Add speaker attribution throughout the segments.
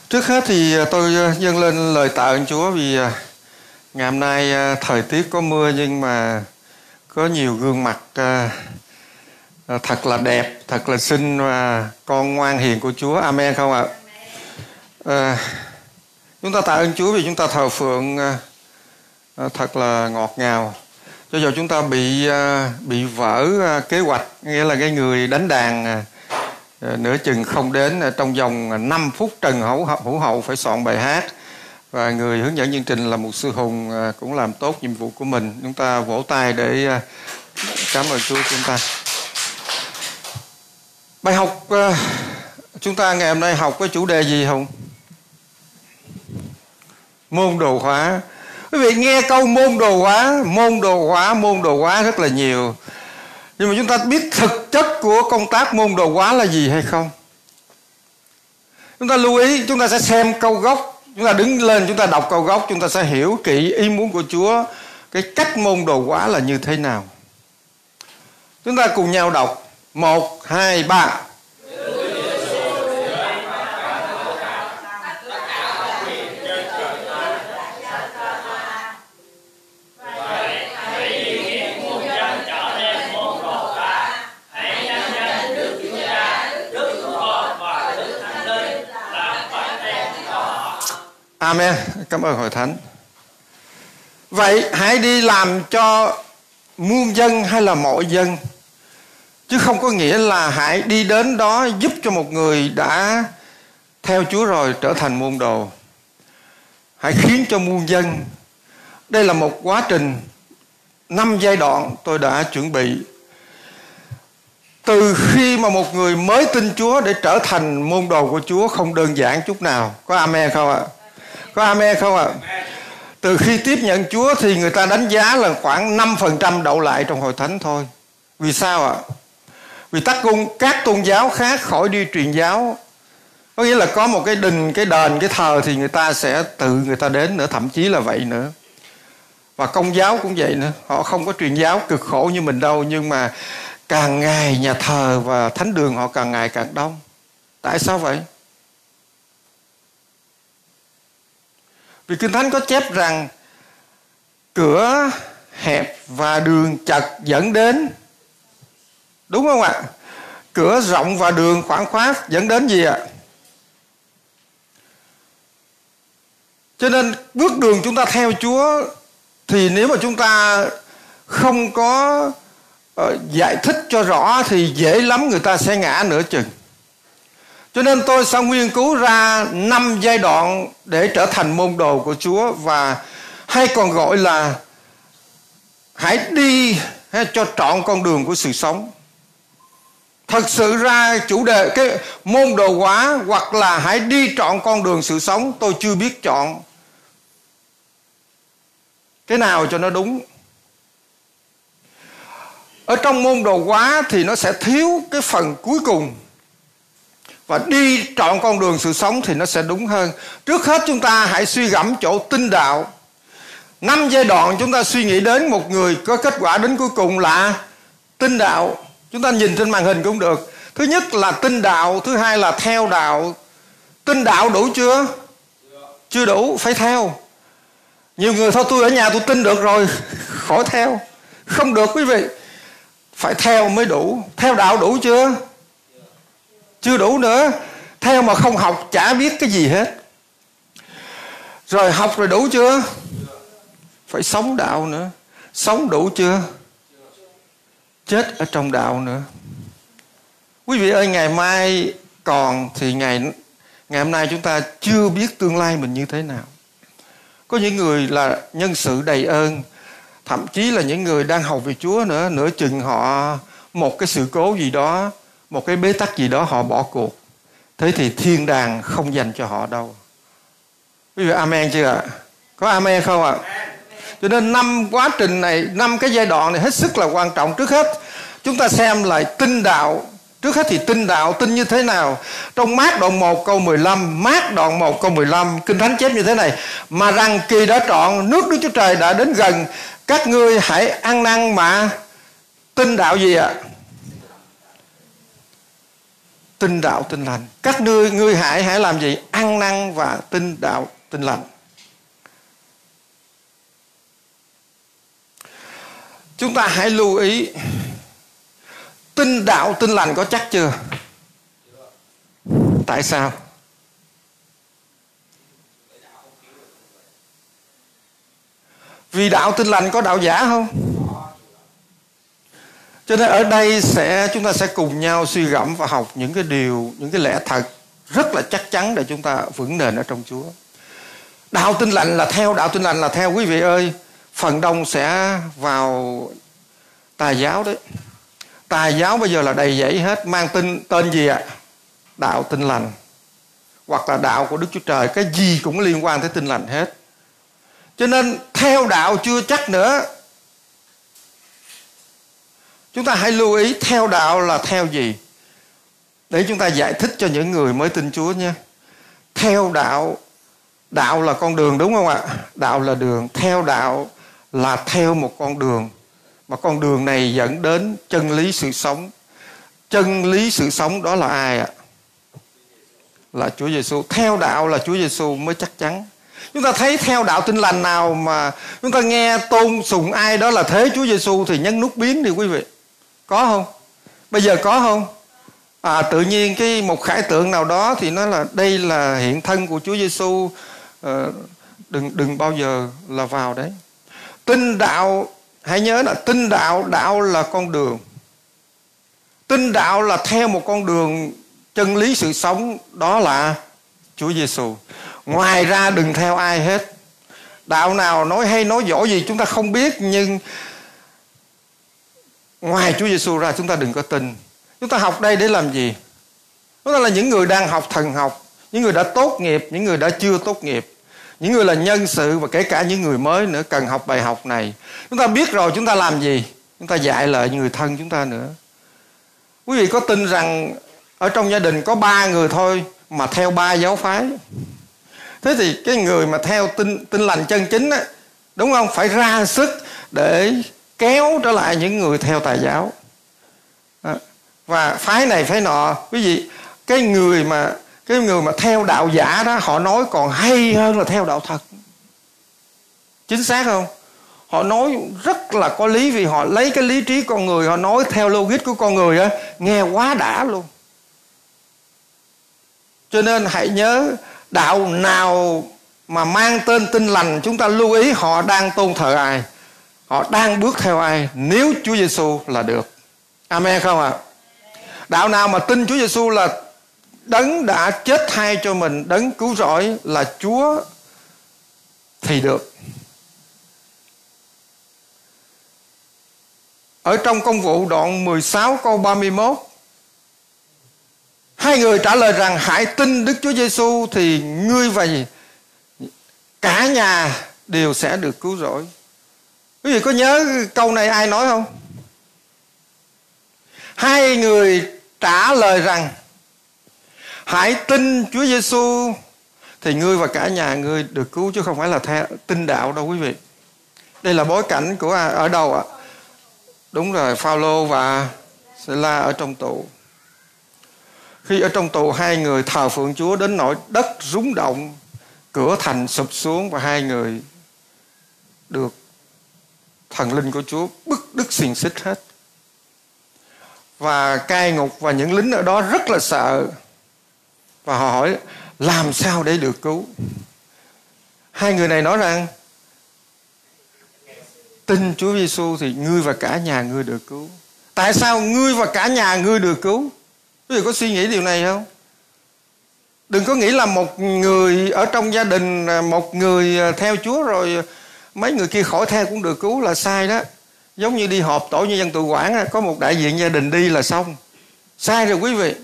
Speaker 1: Trước hết thì tôi dâng lên lời tạ ơn Chúa vì ngày hôm nay thời tiết có mưa nhưng mà có nhiều gương mặt thật là đẹp, thật là xinh và con ngoan hiền của Chúa. Amen không ạ? Chúng ta tạ ơn Chúa vì chúng ta thờ phượng thật là ngọt ngào. Cho dù chúng ta bị vỡ kế hoạch, nghĩa là cái người đánh đàn nửa chừng không đến, trong vòng 5 phút Trần Hữu Hậu phải soạn bài hát, và người hướng dẫn chương trình là mục sư Hùng cũng làm tốt nhiệm vụ của mình. Chúng ta vỗ tay để cảm ơn Chúa. Chúng ta bài học chúng ta ngày hôm nay học cái chủ đề gì Hùng? Môn đồ hóa. Quý vị nghe câu môn đồ hóa rất là nhiều. Nhưng mà chúng ta biết thực chất của công tác môn đồ hóa là gì hay không? Chúng ta lưu ý, chúng ta sẽ xem câu gốc. Chúng ta đứng lên, chúng ta đọc câu gốc, chúng ta sẽ hiểu kỹ ý muốn của Chúa, cái cách môn đồ hóa là như thế nào. Chúng ta cùng nhau đọc. 1, 2, 3. Amen. Cảm ơn Hội Thánh. Vậy hãy đi làm cho muôn dân hay là mọi dân, chứ không có nghĩa là hãy đi đến đó giúp cho một người đã theo Chúa rồi trở thành môn đồ. Hãy khiến cho muôn dân. Đây là một quá trình 5 giai đoạn tôi đã chuẩn bị. Từ khi mà một người mới tin Chúa để trở thành môn đồ của Chúa không đơn giản chút nào. Có amen không ạ? Có amen không ạ? Từ khi tiếp nhận Chúa thì người ta đánh giá là khoảng 5% đậu lại trong Hội Thánh thôi. Vì sao ạ? Vì các tôn giáo khác khỏi đi truyền giáo. Có nghĩa là có một cái đình, cái đền, cái thờ thì người ta sẽ tự người ta đến nữa, thậm chí là vậy nữa. Và Công giáo cũng vậy nữa. Họ không có truyền giáo cực khổ như mình đâu, nhưng mà càng ngày nhà thờ và thánh đường họ càng ngày càng đông. Tại sao vậy? Vì Kinh Thánh có chép rằng cửa hẹp và đường chật dẫn đến. Đúng không ạ? Cửa rộng và đường khoảng khoát dẫn đến gì ạ? Cho nên bước đường chúng ta theo Chúa thì nếu mà chúng ta không có giải thích cho rõ thì dễ lắm người ta sẽ ngã nửa chừng. Cho nên tôi sẽ nghiên cứu ra 5 giai đoạn để trở thành môn đồ của Chúa, và hay còn gọi là hãy đi cho trọn con đường của sự sống. Thật sự ra chủ đề cái môn đồ hóa hoặc là hãy đi trọn con đường sự sống, tôi chưa biết chọn cái nào cho nó đúng. Ở trong môn đồ hóa thì nó sẽ thiếu cái phần cuối cùng, và đi trọn con đường sự sống thì nó sẽ đúng hơn. Trước hết chúng ta hãy suy gẫm chỗ tin đạo. 5 giai đoạn chúng ta suy nghĩ đến một người có kết quả đến cuối cùng là tin đạo. Chúng ta nhìn trên màn hình cũng được. Thứ nhất là tin đạo, thứ hai là theo đạo. Tin đạo đủ chưa? Chưa đủ, phải theo. Nhiều người thôi tôi ở nhà tôi tin được rồi, khỏi theo. Không được quý vị. Phải theo mới đủ. Theo đạo đủ chưa? Chưa đủ nữa. Theo mà không học chả biết cái gì hết. Rồi học rồi đủ chưa? Phải sống đạo nữa. Sống đủ chưa? Chết ở trong đạo nữa. Quý vị ơi, ngày mai còn thì ngày hôm nay chúng ta chưa biết tương lai mình như thế nào. Có những người là nhân sự đầy ơn, thậm chí là những người đang hầu về Chúa nữa, nửa chừng họ một cái sự cố gì đó, một cái bế tắc gì đó họ bỏ cuộc. Thế thì thiên đàng không dành cho họ đâu. Quý vị amen chưa ạ? Có amen không ạ? Cho nên 5 quá trình này, 5 cái giai đoạn này hết sức là quan trọng. Trước hết chúng ta xem lại tin đạo. Trước hết thì tin đạo, tin như thế nào? Trong Mác đoạn 1 câu 15, Mác đoạn 1 câu 15, Kinh Thánh chép như thế này: mà rằng kỳ đã trọn, nước Đức Chúa Trời đã đến gần, các ngươi hãy ăn năn mà tin đạo gì ạ? tin đạo tin lành. Các ngươi hãy làm gì? Ăn năn và tin đạo tin lành. Chúng ta hãy lưu ý, tin đạo tin lành có chắc chưa? Tại sao? Vì đạo tin lành có đạo giả không? Cho nên ở đây chúng ta sẽ cùng nhau suy gẫm và học những cái điều, những cái lẽ thật rất là chắc chắn để chúng ta vững nền ở trong Chúa. Đạo tin lành là theo, đạo tin lành là theo, quý vị ơi, phần đông sẽ vào tà giáo đấy. Tà giáo bây giờ là đầy dẫy hết, mang tên gì ạ? Đạo tin lành, hoặc là đạo của Đức Chúa Trời, cái gì cũng liên quan tới tin lành hết. Cho nên theo đạo chưa chắc nữa. Chúng ta hãy lưu ý theo đạo là theo gì, để chúng ta giải thích cho những người mới tin Chúa nha. Theo đạo, đạo là con đường, đúng không ạ? Đạo là đường. Theo đạo là theo một con đường, mà con đường này dẫn đến chân lý sự sống. Chân lý sự sống đó là ai ạ? Là Chúa Giêsu. Theo đạo là Chúa Giêsu mới chắc chắn. Chúng ta thấy theo đạo tin lành nào mà chúng ta nghe tôn sùng ai đó là thế Chúa Giêsu thì nhấn nút biến đi quý vị. Có không? Bây giờ có không? Tự nhiên một khải tượng nào đó thì nói là đây là hiện thân của Chúa Giêsu, đừng bao giờ là vào đấy. Tin đạo, hãy nhớ là tin đạo, đạo là con đường. Tin đạo là theo một con đường chân lý sự sống, đó là Chúa Giêsu. Ngoài ra đừng theo ai hết. Đạo nào nói hay nói giỏi gì chúng ta không biết, nhưng ngoài Chúa Giêsu ra chúng ta đừng có tin. Chúng ta học đây để làm gì? Chúng ta là những người đang học thần học, những người đã tốt nghiệp, những người đã chưa tốt nghiệp, những người là nhân sự, và kể cả những người mới nữa cần học bài học này. Chúng ta biết rồi chúng ta làm gì? Chúng ta dạy lại người thân chúng ta nữa. Quý vị có tin rằng ở trong gia đình có 3 người thôi mà theo 3 giáo phái? Thế thì cái người mà theo tin lành chân chính á, đúng không, phải ra sức để kéo trở lại những người theo tà giáo. Và phái này phái nọ. Quý vị, cái người mà theo đạo giả đó, họ nói còn hay hơn là theo đạo thật. Chính xác không? Họ nói rất là có lý, vì họ lấy cái lý trí con người, họ nói theo logic của con người á, nghe quá đã luôn. Cho nên hãy nhớ, đạo nào mà mang tên tin lành, chúng ta lưu ý họ đang tôn thờ ai, họ đang bước theo ai, nếu Chúa Giêsu là được. Amen không ạ? Đạo nào mà tin Chúa Giêsu là đấng đã chết thay cho mình, đấng cứu rỗi là Chúa thì được. Ở trong Công vụ đoạn 16 câu 31, 2 người trả lời rằng hãy tin Đức Chúa Giêsu thì ngươi và cả nhà đều sẽ được cứu rỗi. Quý vị có nhớ câu này ai nói không? 2 người trả lời rằng hãy tin Chúa Giêsu thì ngươi và cả nhà ngươi được cứu, chứ không phải là tin đạo đâu quý vị. Đây là bối cảnh của ở đâu ạ? Đúng rồi, Phao-lô và Sê-la ở trong tù. Khi ở trong tù, 2 người thờ phượng Chúa đến nỗi đất rúng động, cửa thành sụp xuống, và 2 người được thần linh của Chúa bức đứt xiềng xích hết. Và cai ngục và những lính ở đó rất là sợ, và họ hỏi làm sao để được cứu. 2 người này nói rằng tin Chúa Giêsu thì ngươi và cả nhà ngươi được cứu. Tại sao ngươi và cả nhà ngươi được cứu? Quý vị có suy nghĩ điều này không? Đừng có nghĩ là một người ở trong gia đình, một người theo Chúa rồi mấy người kia khỏi theo cũng được cứu là sai đó. Giống như đi họp tổ nhân dân tự quản, có một đại diện gia đình đi là xong. Sai rồi quý vị.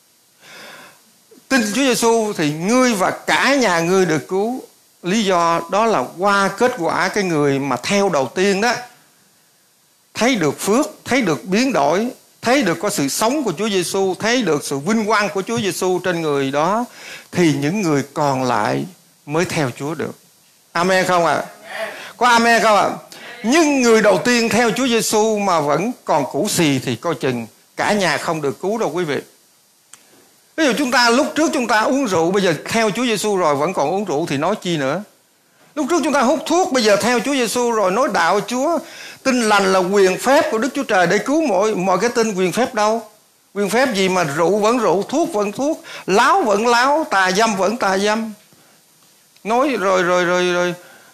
Speaker 1: Tin Chúa Giêsu thì ngươi và cả nhà ngươi được cứu. Lý do đó là qua kết quả cái người mà theo đầu tiên đó thấy được phước, thấy được biến đổi, thấy được có sự sống của Chúa Giêsu, thấy được sự vinh quang của Chúa Giêsu trên người đó, thì những người còn lại mới theo Chúa được. Amen không ạ? Có amen không ạ? Nhưng người đầu tiên theo Chúa Giêsu mà vẫn còn cũ xì thì coi chừng cả nhà không được cứu đâu quý vị. Ví dụ chúng ta lúc trước chúng ta uống rượu, bây giờ theo Chúa Giêsu rồi vẫn còn uống rượu thì nói chi nữa. Lúc trước chúng ta hút thuốc, bây giờ theo Chúa Giêsu rồi nói đạo Chúa, tin lành là quyền phép của Đức Chúa Trời để cứu mọi cái tin. Quyền phép đâu? Quyền phép gì mà rượu vẫn rượu, thuốc vẫn thuốc, láo vẫn láo, tà dâm vẫn tà dâm. Nói rồi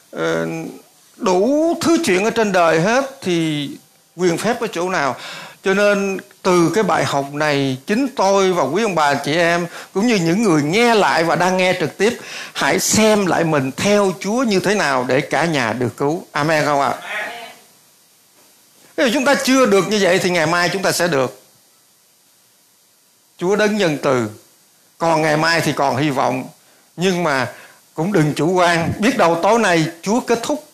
Speaker 1: đủ thứ chuyện ở trên đời hết thì quyền phép ở chỗ nào? Cho nên từ cái bài học này, chính tôi và quý ông bà chị em cũng như những người nghe lại và đang nghe trực tiếp, hãy xem lại mình theo Chúa như thế nào để cả nhà được cứu. Amen không ạ? Nếu chúng ta chưa được như vậy thì ngày mai chúng ta sẽ được. Chúa đấng nhân từ, còn ngày mai thì còn hy vọng. Nhưng mà cũng đừng chủ quan, biết đâu tối nay Chúa kết thúc.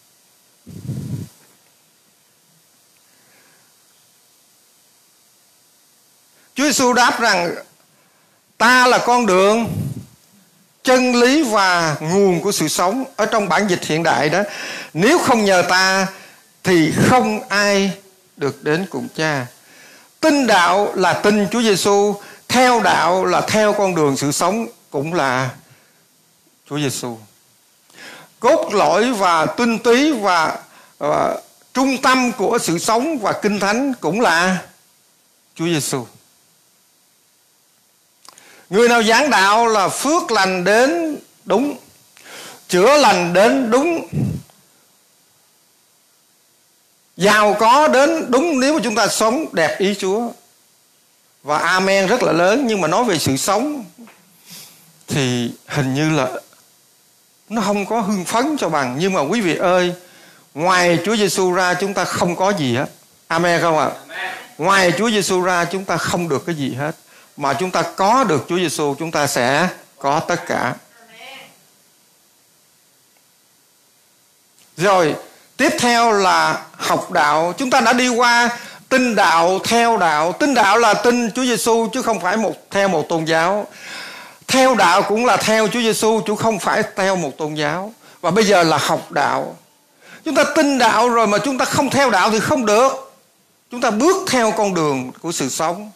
Speaker 1: Chúa Giêsu đáp rằng ta là con đường, chân lý và nguồn của sự sống. Ở trong bản dịch hiện đại đó, nếu không nhờ ta thì không ai được đến cùng Cha. Tin đạo là tin Chúa Giêsu, theo đạo là theo con đường sự sống cũng là Chúa Giêsu. Cốt lõi và tinh túy và trung tâm của sự sống và kinh thánh cũng là Chúa Giêsu. Người nào giảng đạo là phước lành đến đúng, chữa lành đến đúng, giàu có đến đúng nếu mà chúng ta sống đẹp ý Chúa. Và amen rất là lớn, nhưng mà nói về sự sống thì hình như là nó không có hưng phấn cho bằng. Nhưng mà quý vị ơi, ngoài Chúa Giêsu ra chúng ta không có gì hết. Amen không ạ? Ngoài Chúa Giêsu ra chúng ta không được cái gì hết. Mà chúng ta có được Chúa Giêsu, chúng ta sẽ có tất cả. Rồi, tiếp theo là học đạo. Chúng ta đã đi qua tin đạo, theo đạo. Tin đạo là tin Chúa Giêsu chứ không phải theo một tôn giáo. Theo đạo cũng là theo Chúa Giêsu chứ không phải theo một tôn giáo. Và bây giờ là học đạo. Chúng ta tin đạo rồi mà chúng ta không theo đạo thì không được. Chúng ta bước theo con đường của sự sống.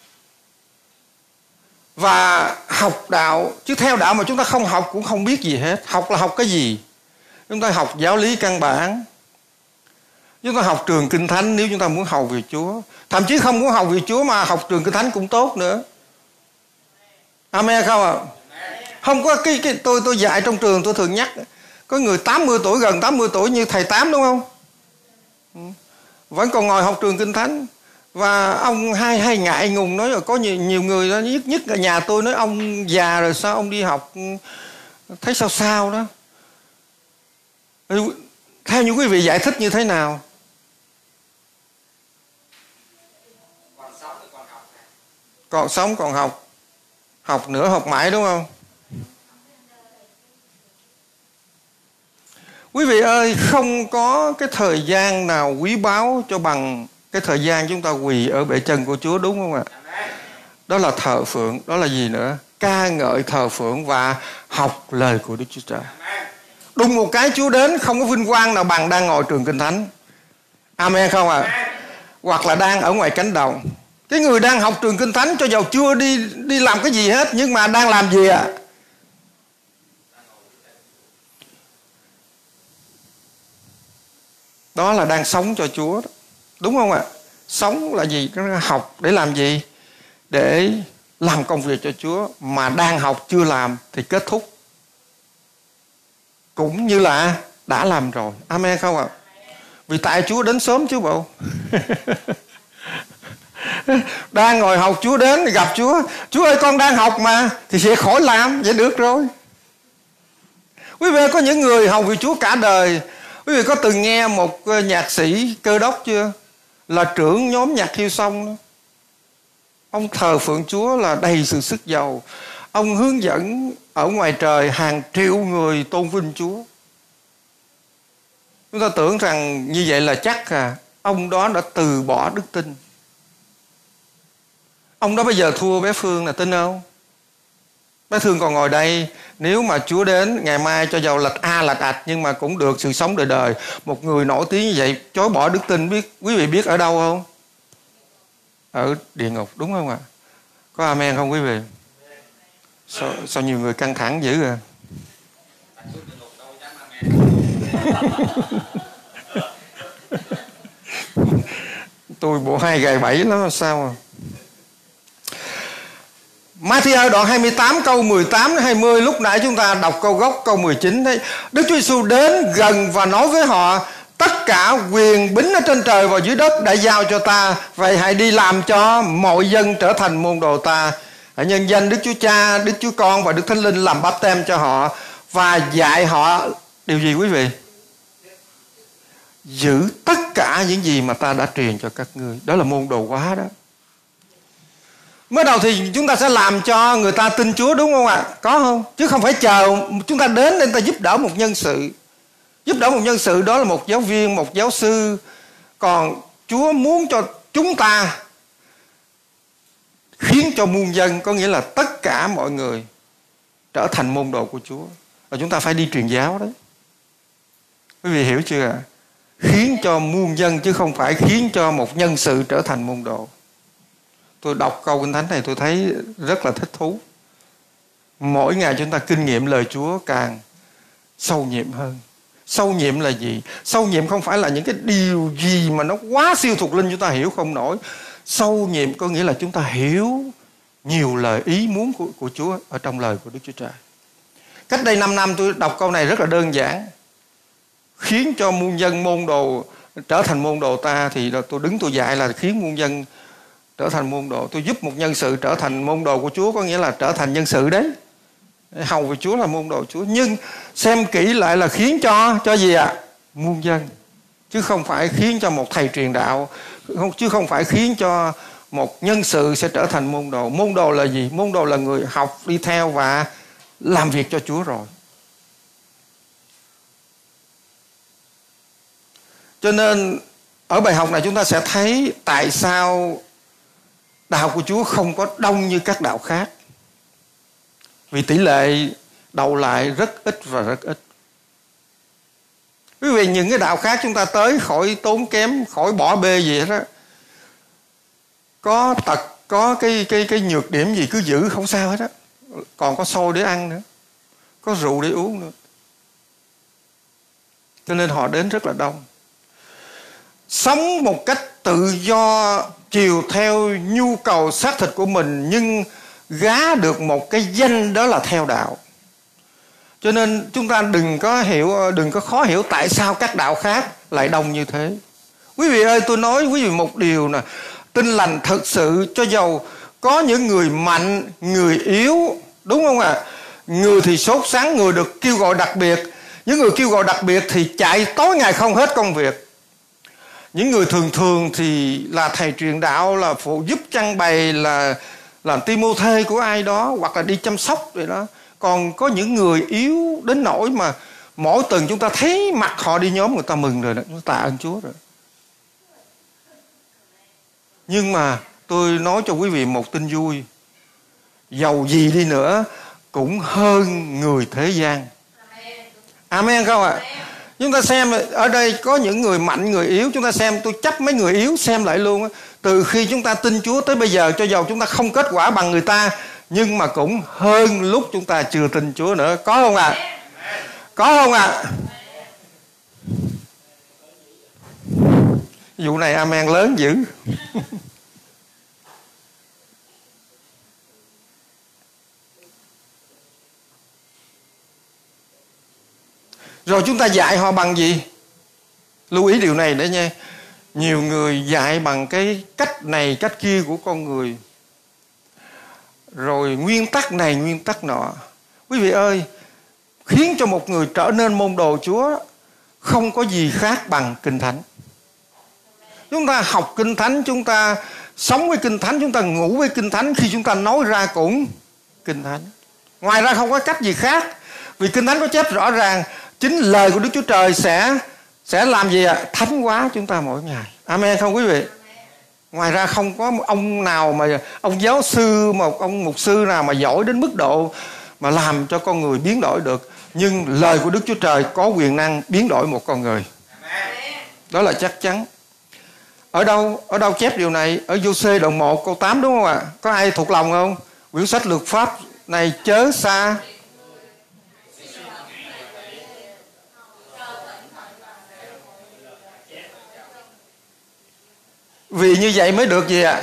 Speaker 1: Và học đạo, chứ theo đạo mà chúng ta không học cũng không biết gì hết. Học là học cái gì? Chúng ta học giáo lý căn bản. Chúng ta học trường Kinh Thánh nếu chúng ta muốn hầu việc Chúa. Thậm chí không muốn hầu việc Chúa mà học trường Kinh Thánh cũng tốt nữa. Amen không ạ? Không có tôi dạy trong trường tôi thường nhắc, có người 80 tuổi, gần 80 tuổi như thầy Tám đúng không? Vẫn còn ngồi học trường Kinh Thánh. Và ông hay ngại ngùng nói là có nhiều người đó, nhất là nhà tôi nói ông già rồi sao ông đi học thấy sao đó. Theo như quý vị giải thích như thế nào? Còn sống còn học. Học nữa học mãi đúng không? Quý vị ơi, không có cái thời gian nào quý báu cho bằng cái thời gian chúng ta quỳ ở bệ chân của Chúa, đúng không ạ? Đó là thờ phượng, đó là gì nữa? Ca ngợi, thờ phượng và học lời của Đức Chúa Trời. Đùng một cái Chúa đến, không có vinh quang nào bằng đang ngồi trường Kinh Thánh. Amen không ạ? Hoặc là đang ở ngoài cánh đồng. Cái người đang học trường Kinh Thánh cho dầu chưa đi làm cái gì hết, nhưng mà đang làm gì ạ? Đó là đang sống cho Chúa đó. Đúng không ạ? Sống là gì? Học để làm gì? Để làm công việc cho Chúa. Mà đang học chưa làm thì kết thúc cũng như là đã làm rồi. Amen không ạ? Vì tại Chúa đến sớm chứ bộ. Đang ngồi học Chúa đến gặp Chúa. Chúa ơi con đang học mà. Thì sẽ khỏi làm. Vậy được rồi. Quý vị có những người hầu vì Chúa cả đời. Quý vị có từng nghe một nhạc sĩ Cơ Đốc chưa? Là trưởng nhóm nhạc Hillsong đó. Ông thờ phượng Chúa là đầy sự sức giàu. Ông hướng dẫn ở ngoài trời hàng triệu người tôn vinh Chúa. Chúng ta tưởng rằng như vậy là chắc ông đó đã từ bỏ đức tin. Ông đó bây giờ thua bé Phương là tin không? Bé Phương còn ngồi đây. Nếu mà Chúa đến ngày mai cho dầu lạch lạch ạch nhưng mà cũng được sự sống đời đời. Một người nổi tiếng như vậy chối bỏ đức tin, quý vị biết ở đâu không? Ở địa ngục, đúng không ạ? Có amen không quý vị? Sao nhiều người căng thẳng dữ à? Tôi bộ 2 gài 7 lắm sao à? Matthew đoạn 28 câu 18 đến 20, lúc nãy chúng ta đọc câu gốc câu 19 đấy. Đức Chúa Giêsu đến gần và nói với họ: tất cả quyền bính ở trên trời và dưới đất đã giao cho ta, vậy hãy đi làm cho mọi dân trở thành môn đồ ta. Hãy nhân danh Đức Chúa Cha, Đức Chúa Con và Đức Thánh Linh làm báp têm cho họ và dạy họ điều gì quý vị? Giữ tất cả những gì mà ta đã truyền cho các ngươi. Đó là môn đồ hóa đó. Mới đầu thì chúng ta sẽ làm cho người ta tin Chúa, đúng không ạ? Có không? Chứ không phải chờ chúng ta đến để ta giúp đỡ một nhân sự. Giúp đỡ một nhân sự đó là một giáo viên, một giáo sư. Còn Chúa muốn cho chúng ta khiến cho muôn dân, có nghĩa là tất cả mọi người trở thành môn đồ của Chúa. Và chúng ta phải đi truyền giáo đấy. Quý vị hiểu chưa ạ? Khiến cho muôn dân chứ không phải khiến cho một nhân sự trở thành môn đồ. Tôi đọc câu Kinh Thánh này tôi thấy rất là thích thú. Mỗi ngày chúng ta kinh nghiệm lời Chúa càng sâu nhiệm hơn. Sâu nhiệm là gì? Sâu nhiệm không phải là những cái điều gì mà nó quá siêu thuộc linh chúng ta hiểu không nổi. Sâu nhiệm có nghĩa là chúng ta hiểu nhiều lời ý muốn của Chúa ở trong lời của Đức Chúa Trời. Cách đây 5 năm tôi đọc câu này rất là đơn giản. Khiến cho muôn dân môn đồ trở thành môn đồ ta, thì tôi đứng tôi dạy là khiến muôn dân trở thành môn đồ. Tôi giúp một nhân sự trở thành môn đồ của Chúa, có nghĩa là trở thành nhân sự đấy. Hầu về Chúa là môn đồ Chúa. Nhưng xem kỹ lại là khiến cho gì ạ? Muôn dân. Chứ không phải khiến cho một thầy truyền đạo, chứ không phải khiến cho một nhân sự sẽ trở thành môn đồ. Môn đồ là gì? Môn đồ là người học, đi theo và làm việc cho Chúa rồi. Cho nên ở bài học này chúng ta sẽ thấy tại sao đạo của Chúa không có đông như các đạo khác. Vì tỷ lệ đầu lại rất ít và rất ít. Quý vị, những cái đạo khác chúng ta tới khỏi tốn kém, khỏi bỏ bê gì hết á. Có tật, có cái nhược điểm gì cứ giữ không sao hết á. Còn có xôi để ăn nữa, có rượu để uống nữa. Cho nên họ đến rất là đông. Sống một cách tự do, chiều theo nhu cầu xác thịt của mình, nhưng gá được một cái danh đó là theo đạo. Cho nên chúng ta đừng có khó hiểu tại sao các đạo khác lại đông như thế. Quý vị ơi, tôi nói quý vị một điều nè, Tin lành thật sự cho dầu có những người mạnh, người yếu, đúng không ạ? Người thì sốt sắng, người được kêu gọi đặc biệt. Những người kêu gọi đặc biệt thì chạy tối ngày không hết công việc. Những người thường thường thì là thầy truyền đạo, là phụ giúp trang bày, là làm Timôthê của ai đó, hoặc là đi chăm sóc vậy đó. Còn có những người yếu đến nỗi mà mỗi tuần chúng ta thấy mặt họ đi nhóm, người ta mừng rồi đó, chúng ta tạ ơn Chúa rồi. Nhưng mà tôi nói cho quý vị một tin vui, dầu gì đi nữa cũng hơn người thế gian. Amen không ạ? Chúng ta xem ở đây có những người mạnh, người yếu. Chúng ta xem, tôi chấp mấy người yếu xem lại luôn. Từ khi chúng ta tin Chúa tới bây giờ, cho dầu chúng ta không kết quả bằng người ta, nhưng mà cũng hơn lúc chúng ta chưa tin Chúa nữa. Có không ạ? Có không ạ? Vụ này amen lớn dữ. Rồi chúng ta dạy họ bằng gì? Lưu ý điều này đấy nha. Nhiều người dạy bằng cái cách này cách kia của con người, rồi nguyên tắc này nguyên tắc nọ. Quý vị ơi, khiến cho một người trở nên môn đồ Chúa không có gì khác bằng Kinh Thánh. Chúng ta học Kinh Thánh, chúng ta sống với Kinh Thánh, chúng ta ngủ với Kinh Thánh, khi chúng ta nói ra cũng Kinh Thánh. Ngoài ra không có cách gì khác. Vì Kinh Thánh có chép rõ ràng chính lời của Đức Chúa Trời sẽ làm gì ạ? Thánh hóa chúng ta mỗi ngày. Amen không quý vị? Ngoài ra không có ông nào mà, ông giáo sư, một ông mục sư nào mà giỏi đến mức độ mà làm cho con người biến đổi được. Nhưng lời của Đức Chúa Trời có quyền năng biến đổi một con người. Đó là chắc chắn. Ở đâu chép điều này? Ở Giô-xê đoạn 1 câu 8 đúng không ạ? Có ai thuộc lòng không? Quyển sách luật pháp này chớ xa. Vì như vậy mới được gì ạ?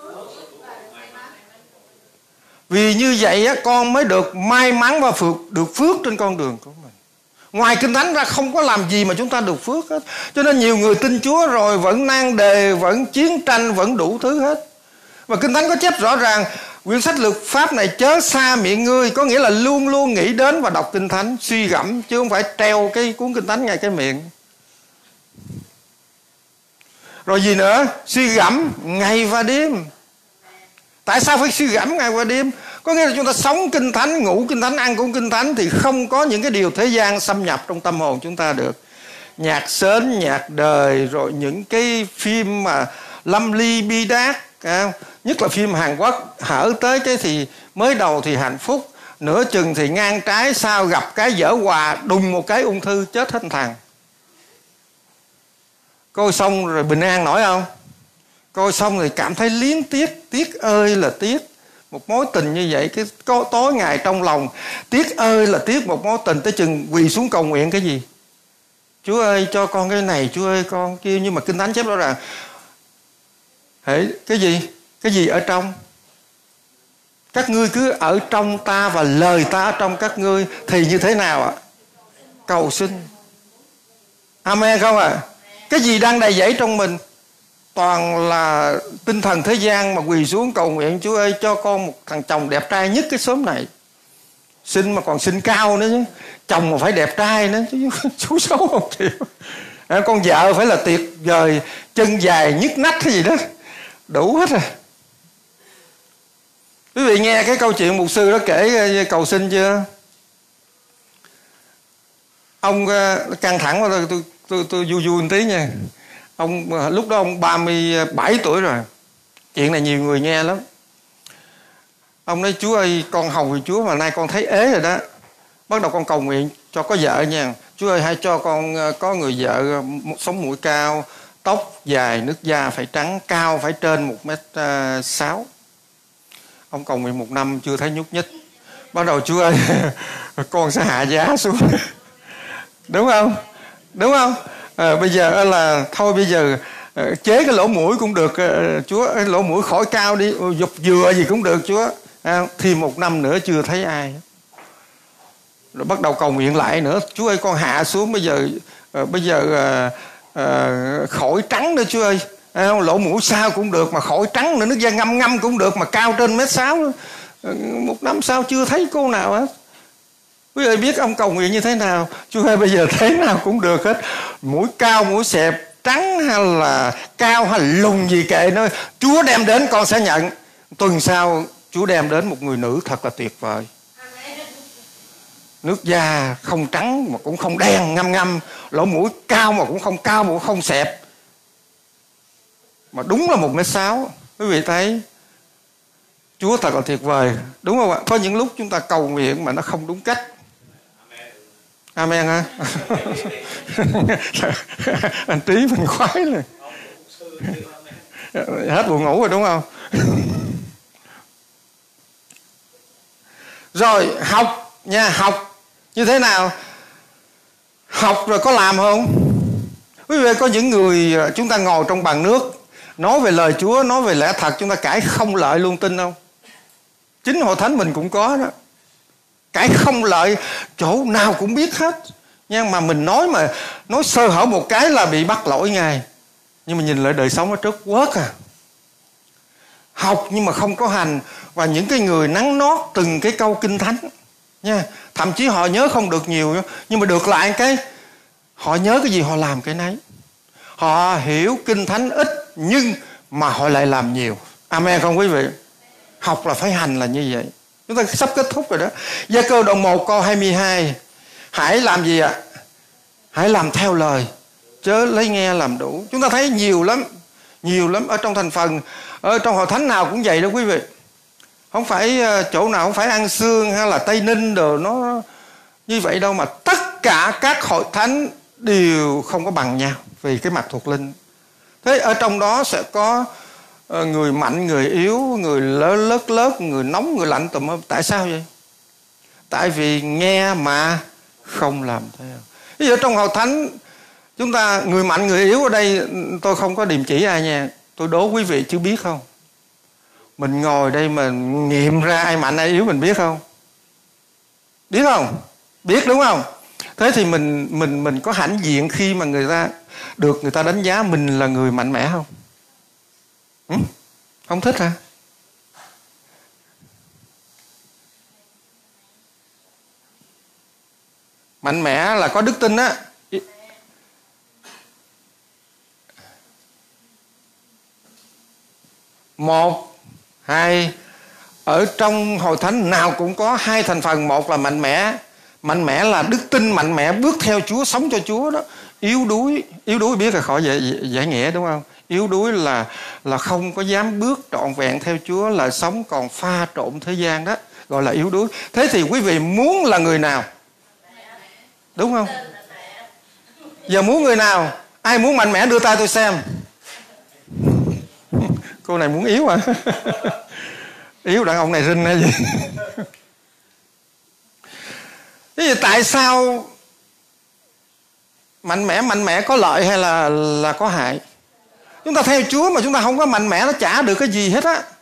Speaker 1: Vì như vậy á, con mới được may mắn và được phước trên con đường của mình. Ngoài Kinh Thánh ra không có làm gì mà chúng ta được phước hết. Cho nên nhiều người tin Chúa rồi vẫn nan đề, vẫn chiến tranh, vẫn đủ thứ hết. Và Kinh Thánh có chép rõ ràng quyển sách luật pháp này chớ xa miệng ngươi, có nghĩa là luôn luôn nghĩ đến và đọc Kinh Thánh, suy gẫm, chứ không phải treo cái cuốn Kinh Thánh ngay cái miệng. Rồi gì nữa? Suy gẫm ngày và đêm. Tại sao phải suy gẫm ngày và đêm? Có nghĩa là chúng ta sống Kinh Thánh, ngủ Kinh Thánh, ăn cũng Kinh Thánh, thì không có những cái điều thế gian xâm nhập trong tâm hồn chúng ta được. Nhạc sến, nhạc đời, rồi những cái phim mà lâm ly bi đát, nhất là phim Hàn Quốc, hở tới cái thì mới đầu thì hạnh phúc, nửa chừng thì ngang trái, sau gặp cái dở hòa, đùng một cái ung thư chết hết thằng. Coi xong rồi bình an nổi không? Coi xong rồi cảm thấy liếng tiếc, tiếc ơi là tiếc. Một mối tình như vậy, cái tối ngày trong lòng, tiếc ơi là tiếc một mối tình, tới chừng quỳ xuống cầu nguyện cái gì? Chúa ơi cho con cái này, Chúa ơi con kia. Nhưng mà Kinh Thánh chép rõ ràng cái gì? Cái gì ở trong? Các ngươi cứ ở trong ta và lời ta ở trong các ngươi thì như thế nào ạ? Cầu xin. Amen không ạ? Cái gì đang đầy dẫy trong mình? Toàn là tinh thần thế gian mà quỳ xuống cầu nguyện, Chúa ơi cho con một thằng chồng đẹp trai nhất cái xóm này. Xin mà còn xin cao nữa chứ. Chồng mà phải đẹp trai nữa chứ. Chú xấu không chịu. Con vợ phải là tuyệt vời, chân dài nhức nách cái gì đó, đủ hết rồi. Quý vị nghe cái câu chuyện mục sư đó kể cầu xin chưa? Ông căng thẳng quá, tôi vui vui một tí nha. Ông lúc đó ông 37 tuổi rồi. Chuyện này nhiều người nghe lắm. Ông nói Chúa ơi con hầu vì Chúa mà nay con thấy ế rồi đó. Bắt đầu con cầu nguyện cho có vợ nha. Chúa ơi hãy cho con có người vợ sống mũi cao, tóc dài, nước da phải trắng, cao phải trên 1m6. Ông cầu nguyện 1 năm chưa thấy nhúc nhích. Bắt đầu Chúa ơi con sẽ hạ giá xuống. Đúng không? Đúng không? Bây giờ là thôi bây giờ chế cái lỗ mũi cũng được, Chúa lỗ mũi khỏi cao đi, dục dừa gì cũng được Chúa. Thì 1 năm nữa chưa thấy ai. Rồi bắt đầu cầu nguyện lại nữa, Chúa ơi con hạ xuống bây giờ khỏi trắng nữa Chúa ơi. Lỗ mũi sao cũng được mà khỏi trắng nữa, nước da ngâm ngâm cũng được mà cao trên 1m6. 1 năm sau chưa thấy cô nào hết. Quý vị biết ông cầu nguyện như thế nào? Chúa ơi bây giờ thế nào cũng được hết. Mũi cao, mũi xẹp, trắng hay là cao hay là lùn gì kệ nó, Chúa đem đến con sẽ nhận. Tuần sau Chúa đem đến một người nữ thật là tuyệt vời. Nước da không trắng mà cũng không đen ngâm ngâm, lỗ mũi cao mà cũng không cao mà cũng không xẹp, mà đúng là 1m6. Quý vị thấy Chúa thật là tuyệt vời, đúng không ạ? Có những lúc chúng ta cầu nguyện mà nó không đúng cách. Amen ha. Anh Trí mình khoái rồi. Hết buồn ngủ rồi đúng không? Rồi học nha, học như thế nào? Học rồi có làm không? Quý vị có những người chúng ta ngồi trong bàn nước nói về lời Chúa, nói về lẽ thật, chúng ta cãi không lợi luôn, tin không? Chính hội thánh mình cũng có đó. Cãi không lợi chỗ nào cũng biết hết. Nhưng mà mình nói sơ hở một cái là bị bắt lỗi ngay. Nhưng mà nhìn lại đời sống ở trước quớt à. Học nhưng mà không có hành. Và những cái người nắn nót từng cái câu Kinh Thánh nha. Thậm chí họ nhớ không được nhiều, nhưng mà được lại cái họ nhớ cái gì họ làm cái nấy. Họ hiểu Kinh Thánh ít nhưng mà họ lại làm nhiều. Amen không quý vị? Học là phải hành là như vậy. Chúng ta sắp kết thúc rồi đó. Gia Cơ đoạn 1 câu 22. Hãy làm gì ạ? Hãy làm theo lời, chớ lấy nghe làm đủ. Chúng ta thấy nhiều lắm. Nhiều lắm ở trong thành phần, ở trong hội thánh nào cũng vậy đó quý vị. Không phải chỗ nào, không phải An Sương hay là Tây Ninh đồ nó như vậy đâu, mà tất cả các hội thánh đều không có bằng nhau vì cái mặt thuộc linh. Thế ở trong đó sẽ có người mạnh, người yếu, người lớn, lớt, người nóng, người lạnh tùm. Tại sao vậy? Tại vì nghe mà không làm theo. Ví dụ trong hội thánh chúng ta người mạnh người yếu ở đây, tôi không có điềm chỉ ai nha. Tôi đố quý vị chứ biết không? Mình ngồi đây mà nghiệm ra ai mạnh ai yếu mình biết không? Biết không? Biết đúng không? Thế thì mình có hãnh diện khi mà người ta đánh giá mình là người mạnh mẽ không? Không thích hả? Mạnh mẽ là có đức tin á. Một, hai, ở trong hội thánh nào cũng có hai thành phần. Một là mạnh mẽ. Mạnh mẽ là đức tin mạnh mẽ, bước theo Chúa, sống cho Chúa đó. Yếu đuối biết là khỏi giải nghĩa đúng không? Yếu đuối là không có dám bước trọn vẹn theo Chúa, là sống còn pha trộn thế gian đó, gọi là yếu đuối. Thế thì quý vị muốn là người nào? Đúng không? Giờ muốn người nào? Ai muốn mạnh mẽ đưa tay tôi xem. Cô này muốn yếu à? Yếu đàn ông này rinh hay gì? Thế thì tại sao mạnh mẽ có lợi hay là có hại? Chúng ta theo Chúa mà chúng ta không có mạnh mẽ, nó chả được cái gì hết á.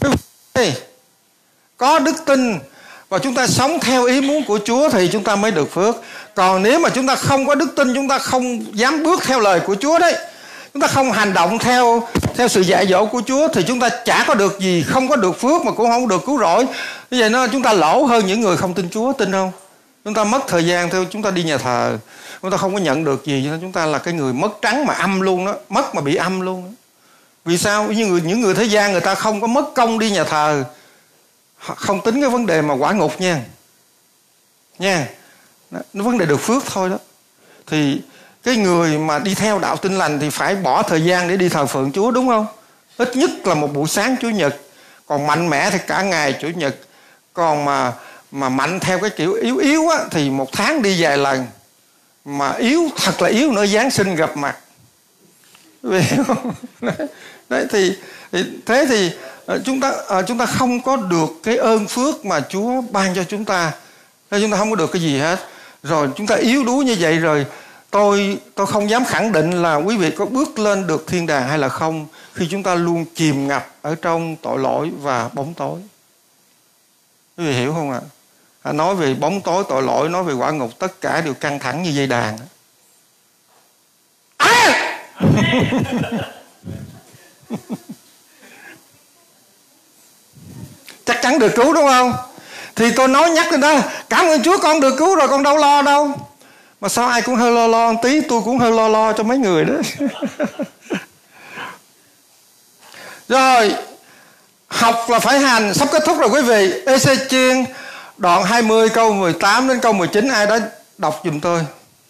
Speaker 1: Có đức tin và chúng ta sống theo ý muốn của Chúa thì chúng ta mới được phước. Còn nếu mà chúng ta không có đức tin, chúng ta không dám bước theo lời của Chúa đấy, chúng ta không hành động theo sự dạy dỗ của Chúa thì chúng ta chả có được gì, không có được phước mà cũng không được cứu rỗi. Như vậy nó chúng ta lỗ hơn những người không tin Chúa, tin không? Chúng ta mất thời gian theo chúng ta đi nhà thờ, chúng ta không có nhận được gì, cho nên chúng ta là cái người mất trắng mà âm luôn đó, mất mà bị âm luôn đó. Vì sao? Những người thế gian người ta không có mất công đi nhà thờ, không tính cái vấn đề mà quả ngục nha, nó vấn đề được phước thôi đó. Thì cái người mà đi theo đạo Tin Lành thì phải bỏ thời gian để đi thờ phượng Chúa, đúng không? Ít nhất là một buổi sáng Chủ nhật. Còn mạnh mẽ thì cả ngày Chủ nhật. Còn mà mạnh theo cái kiểu yếu á thì một tháng đi vài lần. Mà yếu thật là yếu nữa, Giáng sinh gặp mặt. Đấy thì thế thì chúng ta không có được cái ơn phước mà Chúa ban cho chúng ta. Nên chúng ta không có được cái gì hết. Rồi chúng ta yếu đuối như vậy rồi, tôi không dám khẳng định là quý vị có bước lên được thiên đàng hay là không, khi chúng ta luôn chìm ngập ở trong tội lỗi và bóng tối. Quý vị hiểu không ạ? Nói về bóng tối tội lỗi, nói về quả ngục, tất cả đều căng thẳng như dây đàn. Chắc chắn được cứu đúng không? Thì tôi nói nhắc lên đó, cảm ơn Chúa con được cứu rồi, con đâu lo đâu. Mà sao ai cũng hơi lo một tí, tôi cũng hơi lo cho mấy người đó. Rồi, học là phải hành, sắp kết thúc rồi quý vị. Ê-xê-chiên đoạn 20 câu 18 đến câu 19, ai đó đọc giùm tôi.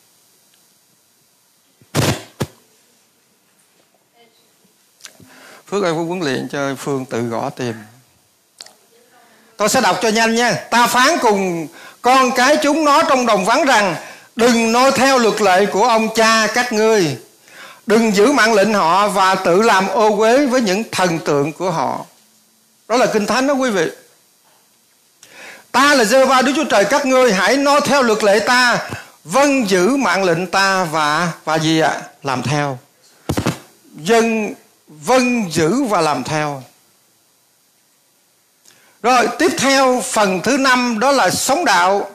Speaker 1: Phước ơi, huấn luyện cho Phương tự gõ tìm. Tôi sẽ đọc cho nhanh nha. Ta phán cùng con cái chúng nó trong đồng vắng rằng, đừng noi theo luật lệ của ông cha các ngươi, đừng giữ mạng lệnh họ và tự làm ô uế với những thần tượng của họ. Đó là Kinh Thánh đó quý vị. Ta là Giê-hô-va Đức Chúa Trời các ngươi, hãy noi theo luật lệ ta, vâng giữ mạng lệnh ta và gì ạ? Làm theo. Vâng giữ và làm theo. Rồi tiếp theo phần thứ 5 đó là sống đạo.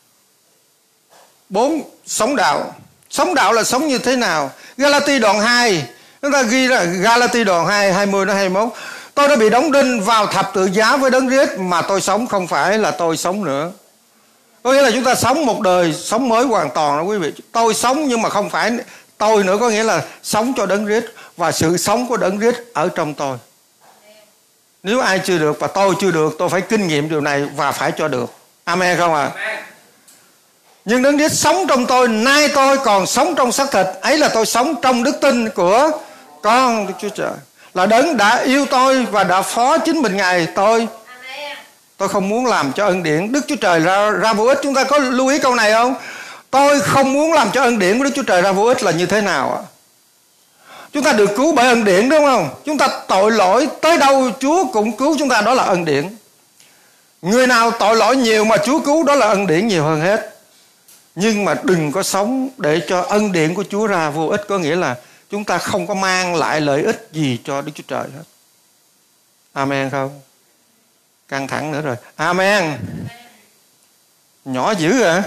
Speaker 1: 4. Sống đạo. Sống đạo là sống như thế nào? Ga-la-ti đoạn 2, chúng ta ghi là Ga-la-ti đoạn 2 20 đến 21. Tôi đã bị đóng đinh vào thập tự giá với Đấng Christ, mà tôi sống không phải là tôi sống nữa. Có nghĩa là chúng ta sống một đời sống mới hoàn toàn đó quý vị. Tôi sống nhưng mà không phải tôi nữa, có nghĩa là sống cho Đấng Christ và sự sống của Đấng Christ ở trong tôi. Nếu ai chưa được và tôi chưa được, tôi phải kinh nghiệm điều này và phải cho được. Amen không ạ? Nhưng Đấng Christ sống trong tôi, nay tôi còn sống trong xác thịt, ấy là tôi sống trong đức tin của con Đức Chúa Trời. Là Đấng đã yêu tôi và đã phó chính mình Ngài tôi. Tôi không muốn làm cho ân điển Đức Chúa Trời ra vô ích. Chúng ta có lưu ý câu này không? Tôi không muốn làm cho ân điển của Đức Chúa Trời ra vô ích là như thế nào ạ? Chúng ta được cứu bởi ân điển đúng không? Chúng ta tội lỗi tới đâu Chúa cũng cứu chúng ta, đó là ân điển. Người nào tội lỗi nhiều mà Chúa cứu, đó là ân điển nhiều hơn hết. Nhưng mà đừng có sống để cho ân điển của Chúa ra vô ích, có nghĩa là chúng ta không có mang lại lợi ích gì cho Đức Chúa Trời hết. Amen không? Căng thẳng nữa rồi. Amen. Nhỏ dữ à?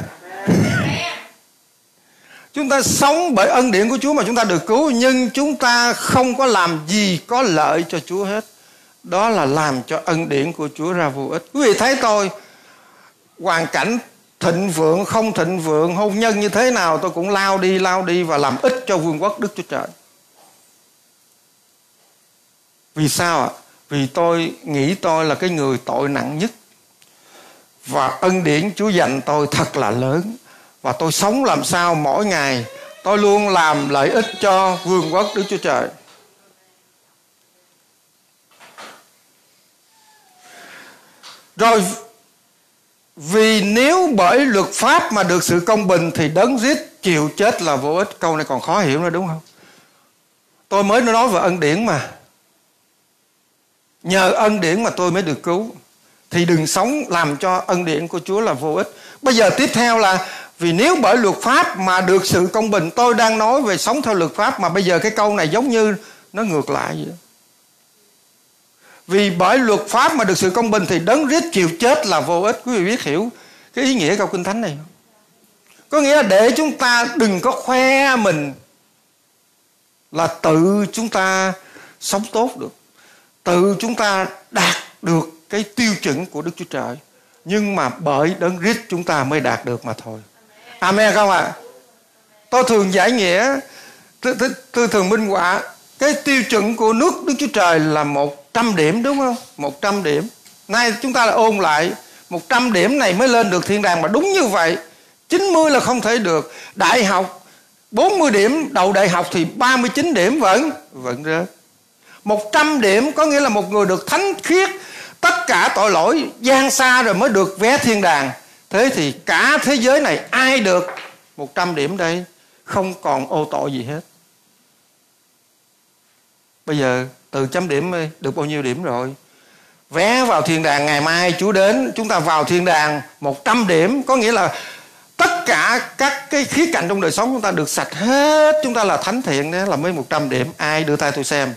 Speaker 1: Chúng ta sống bởi ân điển của Chúa mà chúng ta được cứu, nhưng chúng ta không có làm gì có lợi cho Chúa hết. Đó là làm cho ân điển của Chúa ra vô ích. Quý vị thấy tôi, hoàn cảnh thịnh vượng, không thịnh vượng, hôn nhân như thế nào tôi cũng lao đi và làm ích cho vương quốc Đức Chúa Trời. Vì sao ạ? Vì tôi nghĩ tôi là cái người tội nặng nhất, và ân điển Chúa dành tôi thật là lớn, và tôi sống làm sao mỗi ngày tôi luôn làm lợi ích cho vương quốc Đức Chúa Trời. Rồi, vì nếu bởi luật pháp mà được sự công bình thì đấng giết chịu chết là vô ích. Câu này còn khó hiểu nữa đúng không? Tôi mới nói về ân điển mà. Nhờ ân điển mà tôi mới được cứu. Thì đừng sống làm cho ân điển của Chúa là vô ích. Bây giờ tiếp theo là vì nếu bởi luật pháp mà được sự công bình. Tôi đang nói về sống theo luật pháp, mà bây giờ cái câu này giống như nó ngược lại vậy. Vì bởi luật pháp mà được sự công bình thì đấng giết chịu chết là vô ích. Quý vị biết hiểu cái ý nghĩa câu Kinh Thánh này không? Có nghĩa là để chúng ta đừng có khoe mình là tự chúng ta sống tốt được, tự chúng ta đạt được cái tiêu chuẩn của Đức Chúa Trời, nhưng mà bởi đấng Christ chúng ta mới đạt được mà thôi. Amen không ạ? Tôi thường giải nghĩa, tôi thường minh họa cái tiêu chuẩn của nước Đức Chúa Trời là 100 điểm, đúng không? 100 điểm. Nay chúng ta lại ôn lại 100 điểm này mới lên được thiên đàng, mà đúng như vậy. 90 là không thể được. Đại học 40 điểm, đầu đại học thì 39 điểm vẫn rớt. 100 điểm có nghĩa là một người được thánh khiết, tất cả tội lỗi gian xa rồi mới được vé thiên đàng. Thế thì cả thế giới này ai được 100 điểm đây? Không còn ô tội gì hết. Bây giờ từ chấm điểm được bao nhiêu điểm rồi? Vé vào thiên đàng ngày mai Chúa đến, chúng ta vào thiên đàng 100 điểm, có nghĩa là tất cả các cái khía cạnh trong đời sống chúng ta được sạch hết, chúng ta là thánh thiện, đó là mới 100 điểm. Ai đưa tay tôi xem?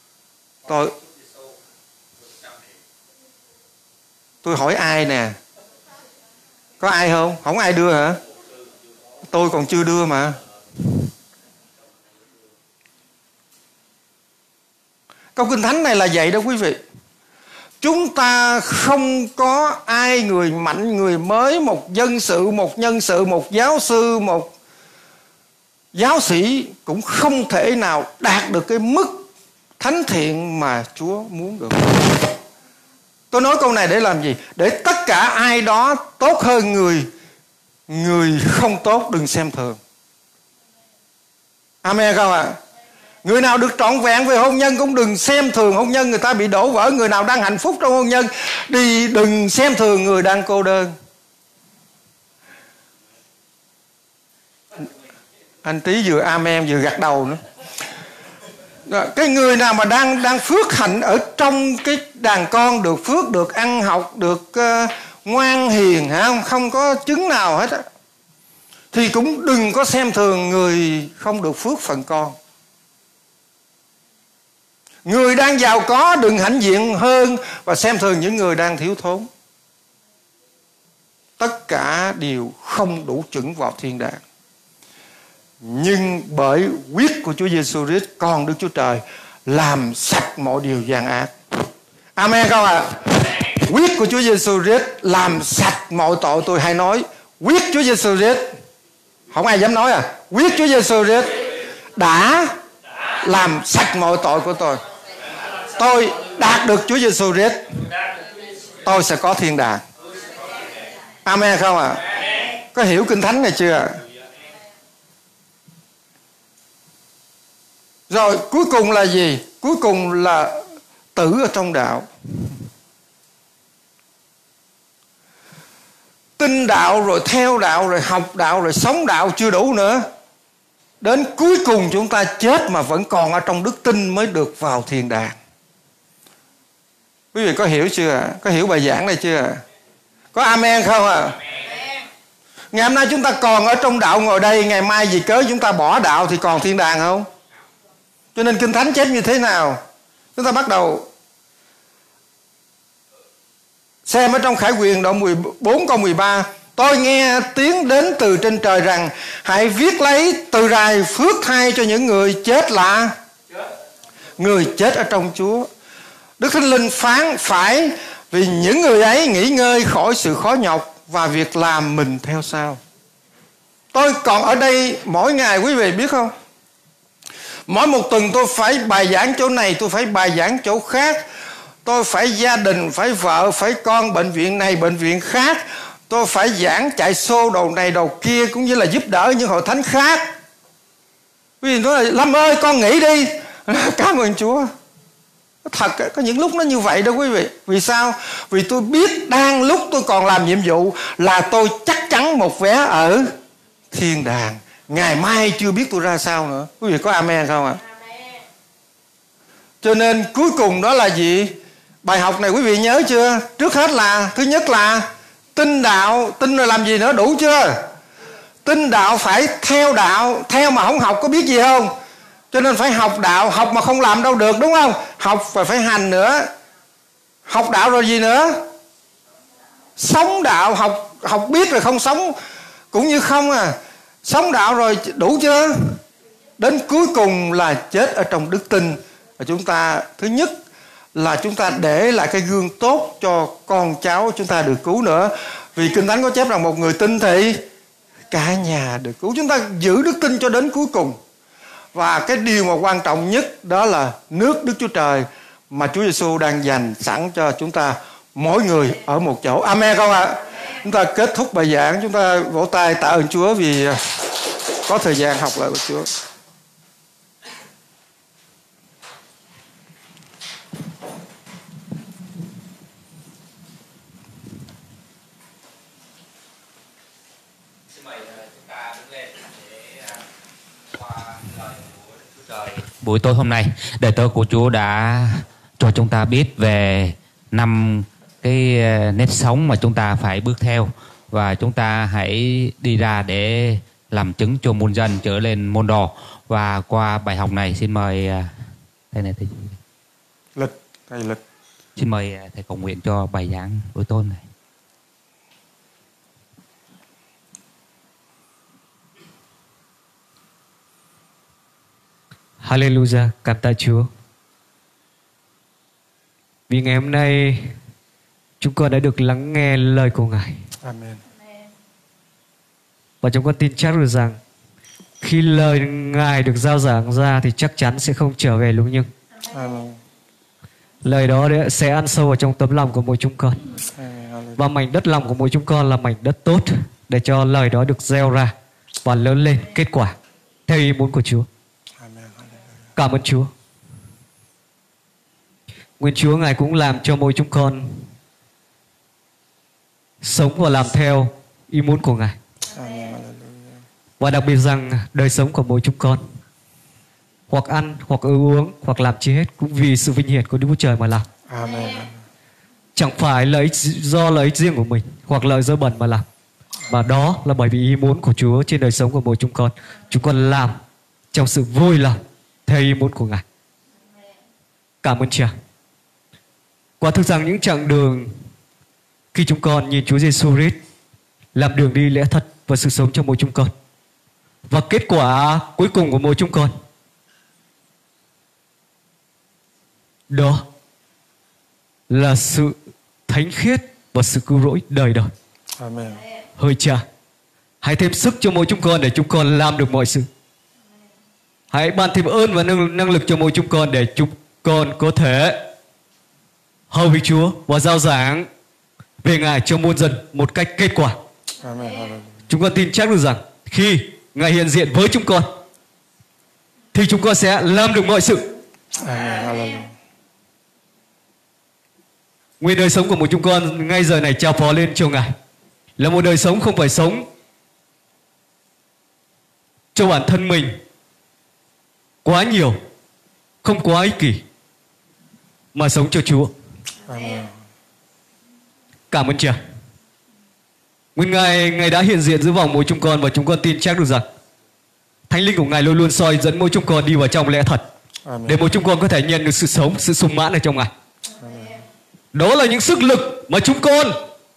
Speaker 1: Tôi hỏi ai nè? Có ai không? Không ai đưa hả? Tôi còn chưa đưa mà. Câu Kinh Thánh này là vậy đó quý vị. Chúng ta không có ai người mạnh, người mới, một dân sự, một nhân sự, một giáo sư, một giáo sĩ cũng không thể nào đạt được cái mức thánh thiện mà Chúa muốn được. Tôi nói câu này để làm gì? Để tất cả ai đó tốt hơn người không tốt đừng xem thường. Amen không ạ? Người nào được trọn vẹn về hôn nhân cũng đừng xem thường hôn nhân người ta bị đổ vỡ. Người nào đang hạnh phúc trong hôn nhân đừng xem thường người đang cô đơn. Anh Trí vừa amen vừa gật đầu nữa. Cái người nào mà đang phước hạnh ở trong cái đàn con, được phước, được ăn học, được ngoan hiền, không có chứng nào hết á, thì cũng đừng có xem thường người không được phước phần con. Người đang giàu có đừng hãnh diện hơn và xem thường những người đang thiếu thốn. Tất cả đều không đủ chuẩn vào thiên đàng. Nhưng bởi huyết của Chúa Giêsu Christ, con Đức Chúa Trời, làm sạch mọi điều gian ác. Amen không ạ? Huyết của Chúa Giêsu Christ làm sạch mọi tội. Tôi hay nói huyết Chúa Giêsu Christ, không ai dám nói à. Huyết Chúa Giêsu Christ đã làm sạch mọi tội của tôi. Tôi đạt được Chúa Giêsu Christ, tôi sẽ có thiên đàng. Amen không ạ? Có hiểu Kinh Thánh này chưa? Rồi cuối cùng là gì? Cuối cùng là tử ở trong đạo. Tin đạo rồi theo đạo rồi học đạo rồi sống đạo chưa đủ nữa. Đến cuối cùng chúng ta chết mà vẫn còn ở trong đức tin mới được vào thiên đàng. Quý vị có hiểu chưa? Có hiểu bài giảng này chưa? Có amen không ạ? Ngày hôm nay chúng ta còn ở trong đạo ngồi đây, ngày mai vì cớ chúng ta bỏ đạo thì còn thiên đàng không? Cho nên Kinh Thánh chép như thế nào? Chúng ta bắt đầu xem ở trong Khải Huyền đoạn 14 câu 13. Tôi nghe tiếng đến từ trên trời rằng hãy viết lấy từ rài phước thay cho những người chết là người chết ở trong Chúa. Đức Thánh Linh phán phải, vì những người ấy nghỉ ngơi khỏi sự khó nhọc và việc làm mình theo sau. Tôi còn ở đây mỗi ngày, quý vị biết không? Mỗi một tuần tôi phải bài giảng chỗ này, tôi phải bài giảng chỗ khác. Tôi phải gia đình, phải vợ, phải con, bệnh viện này, bệnh viện khác. Tôi phải giảng chạy xô đầu này đầu kia, cũng như là giúp đỡ những hội thánh khác. Quý vị nói là Lâm ơi con nghỉ đi. Cảm ơn Chúa. Thật có những lúc nó như vậy đó quý vị. Vì sao? Vì tôi biết đang lúc tôi còn làm nhiệm vụ là tôi chắc chắn một vé ở thiên đàng. Ngày mai chưa biết tôi ra sao nữa. Quý vị có amen không ạ? Cho nên cuối cùng đó là gì? Bài học này quý vị nhớ chưa? Trước hết là, thứ nhất là tin đạo. Tin rồi làm gì nữa? Đủ chưa? Tin đạo phải theo đạo. Theo mà không học có biết gì không? Cho nên phải học đạo. Học mà không làm đâu được, đúng không? Học và phải hành nữa. Học đạo rồi gì nữa? Sống đạo. Học biết rồi không sống cũng như không à. Sống đạo rồi đủ chưa? Đến cuối cùng là chết ở trong đức tin. Và chúng ta, thứ nhất là chúng ta để lại cái gương tốt cho con cháu chúng ta được cứu nữa. Vì Kinh Thánh có chép rằng một người tin thì cả nhà được cứu. Chúng ta giữ đức tin cho đến cuối cùng. Và cái điều mà quan trọng nhất đó là nước Đức Chúa Trời mà Chúa Giêsu đang dành sẵn cho chúng ta mỗi người ở một chỗ. Amen không ạ? Chúng ta kết thúc bài giảng, chúng ta vỗ tay tạ ơn Chúa vì có thời gian học lời của Chúa.
Speaker 2: Buổi tối hôm nay, đời tớ của Chúa đã cho chúng ta biết về 5 cái nếp sống mà chúng ta phải bước theo, và chúng ta hãy đi ra để làm chứng cho muôn dân trở lên môn đồ. Và qua bài học này xin mời thầy này, thầy Lịch. Xin mời thầy cầu nguyện cho bài giảng buổi tối này.
Speaker 3: Hallelujah, cảm tạ Chúa. Vì ngày hôm nay chúng con đã được lắng nghe lời của Ngài.
Speaker 1: Amen.
Speaker 3: Và chúng con tin chắc được rằng khi lời Ngài được giao giảng ra thì chắc chắn sẽ không trở về lung nhưng.
Speaker 1: Amen.
Speaker 3: Lời đó sẽ ăn sâu vào trong tấm lòng của mỗi chúng con.
Speaker 1: Amen.
Speaker 3: Và mảnh đất lòng của mỗi chúng con là mảnh đất tốt để cho lời đó được gieo ra và lớn lên kết quả theo ý muốn của Chúa. Cảm ơn Chúa. Nguyện Chúa Ngài cũng làm cho mỗi chúng con sống và làm theo ý muốn của Ngài. Và đặc biệt rằng đời sống của mỗi chúng con, hoặc ăn, hoặc uống, hoặc làm chi hết, cũng vì sự vinh hiển của Đức Chúa Trời mà làm.
Speaker 1: Amen.
Speaker 3: Chẳng phải do lợi ích riêng của mình hoặc lợi dơ bẩn mà làm, mà đó là bởi vì ý muốn của Chúa trên đời sống của mỗi chúng con. Chúng con làm trong sự vui lòng theo ý muốn của Ngài. Cảm ơn Cha. Quả thực rằng những chặng đường khi chúng con nhìn Chúa Giêsu Christ làm đường đi lẽ thật và sự sống cho mỗi chúng con, và kết quả cuối cùng của mỗi chúng con đó là sự thánh khiết và sự cứu rỗi đời đời.
Speaker 1: Amen.
Speaker 3: Hỡi Cha, hãy thêm sức cho mỗi chúng con để chúng con làm được mọi sự. Hãy ban thêm ơn và năng lực cho mỗi chúng con để chúng con có thể hầu việc Chúa và giao giảng về Ngài cho muôn dân một cách kết quả.
Speaker 1: Amen.
Speaker 3: Chúng con tin chắc được rằng khi Ngài hiện diện với chúng con thì chúng con sẽ làm được mọi sự.
Speaker 1: Amen.
Speaker 3: Nguyện đời sống của một chúng con ngay giờ này trao phó lên cho Ngài là một đời sống không phải sống cho bản thân mình quá nhiều, không quá ích kỷ, mà sống cho Chúa.
Speaker 1: Amen.
Speaker 3: Cảm ơn Cha. Nguyện Ngài đã hiện diện giữa vòng mỗi chúng con, và chúng con tin chắc được rằng Thánh linh của Ngài luôn luôn soi dẫn mỗi chúng con đi vào trong lẽ thật, để mỗi chúng con có thể nhận được sự sống, sự sung mãn ở trong Ngài. Đó là những sức lực mà chúng con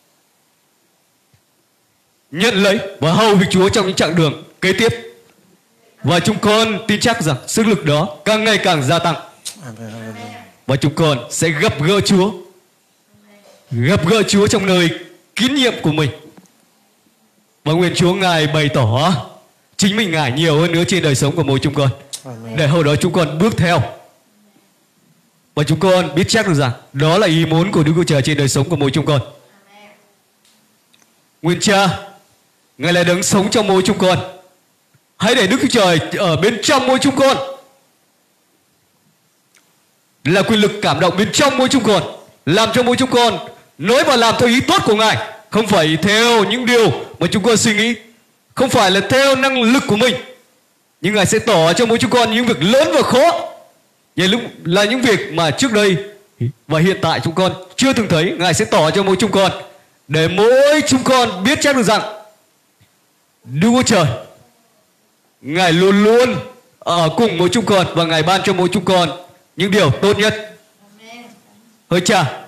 Speaker 3: nhận lấy và hầu việc Chúa trong những chặng đường kế tiếp. Và chúng con tin chắc rằng sức lực đó càng ngày càng gia tăng. Và chúng con sẽ gặp gỡ Chúa. Gặp gỡ Chúa trong nơi kín nhiệm của mình. Và nguyện Chúa Ngài bày tỏ chính mình Ngài nhiều hơn nữa trên đời sống của mỗi chúng con, để hầu đó chúng con bước theo. Và chúng con biết chắc được rằng đó là ý muốn của Đức Chúa Trời trên đời sống của mỗi chúng con. Nguyện Cha, Ngài là đấng sống trong mỗi chúng con. Hãy để Đức Chúa Trời ở bên trong mỗi chúng con, là quyền lực cảm động bên trong mỗi chúng con, làm cho mỗi chúng con nói và làm theo ý tốt của Ngài, không phải theo những điều mà chúng con suy nghĩ, không phải là theo năng lực của mình, nhưng Ngài sẽ tỏ cho mỗi chúng con những việc lớn và khó, là những việc mà trước đây và hiện tại chúng con chưa từng thấy. Ngài sẽ tỏ cho mỗi chúng con, để mỗi chúng con biết chắc được rằng Đức Chúa Trời Ngài luôn luôn ở cùng mỗi chúng con, và Ngài ban cho mỗi chúng con những điều tốt nhất. Hỡi Cha,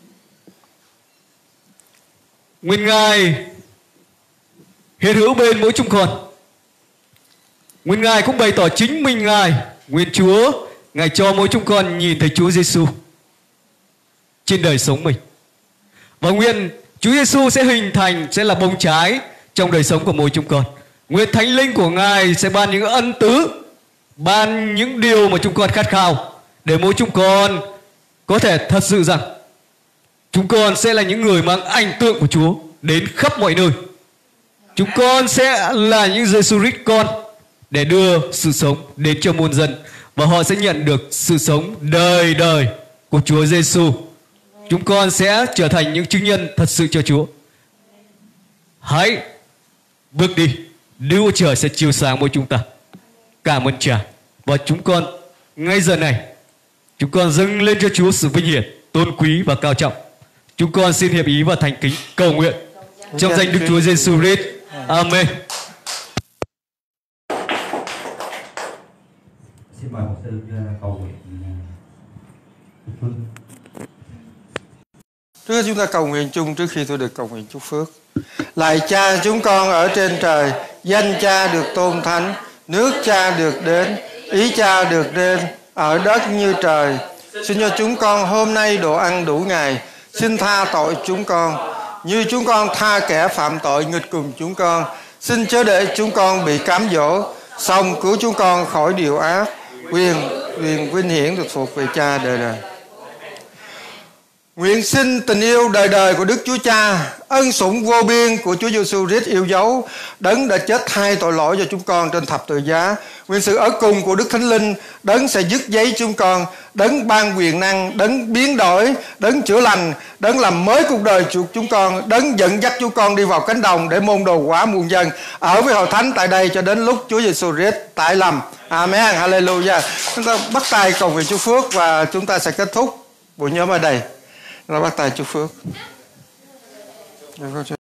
Speaker 3: nguyện Ngài hiện hữu bên mỗi chúng con. Nguyện Ngài cũng bày tỏ chính mình Ngài. Nguyện Chúa Ngài cho mỗi chúng con nhìn thấy Chúa Giêsu trên đời sống mình. Và nguyện Chúa Giêsu sẽ là bông trái trong đời sống của mỗi chúng con. Nguyện Thánh Linh của Ngài sẽ ban những ân tứ, ban những điều mà chúng con khát khao, để mỗi chúng con có thể thật sự rằng chúng con sẽ là những người mang ảnh tượng của Chúa đến khắp mọi nơi. Chúng con sẽ là những Giêsu Christ con, để đưa sự sống đến cho muôn dân, và họ sẽ nhận được sự sống đời đời của Chúa Giêsu. Chúng con sẽ trở thành những chứng nhân thật sự cho Chúa. Hãy bước đi, Đức Chúa Trời sẽ chiếu sáng mỗi chúng ta. Cảm ơn Cha. Và chúng con ngay giờ này, chúng con dâng lên cho Chúa sự vinh hiển, tôn quý và cao trọng. Chúng con xin hiệp ý và thành kính cầu nguyện trong danh Đức Chúa Giêsu Christ. Amen.
Speaker 2: Xin mời một sư cầu nguyện.
Speaker 1: Trước hết chúng ta cầu nguyện chung trước khi tôi được cầu nguyện chúc phước. Lạy Cha chúng con ở trên trời, danh Cha được tôn thánh, nước Cha được đến, ý Cha được nên, ở đất như trời. Xin cho chúng con hôm nay đồ ăn đủ ngày. Xin tha tội chúng con, như chúng con tha kẻ phạm tội nghịch cùng chúng con. Xin chớ để chúng con bị cám dỗ, song cứu chúng con khỏi điều ác. Quyền vinh hiển được thuộc về Cha đời đời. Nguyện xin tình yêu đời đời của Đức Chúa Cha, ân sủng vô biên của Chúa Giêsu Christ yêu dấu, đấng đã chết thay tội lỗi cho chúng con trên thập tự giá. Nguyện sự ở cùng của Đức Thánh Linh, đấng sẽ dứt giấy chúng con, đấng ban quyền năng, đấng biến đổi, đấng chữa lành, đấng làm mới cuộc đời chúng con, đấng dẫn dắt chúng con đi vào cánh đồng để môn đồ quả muôn dân, ở với hội thánh tại đây cho đến lúc Chúa Giêsu Christ tái lâm. Amen. Hallelujah. Chúng ta bắt tay cầu nguyện chúc phước và chúng ta sẽ kết thúc buổi nhóm ở đây. Nó bắt tay chúc phước.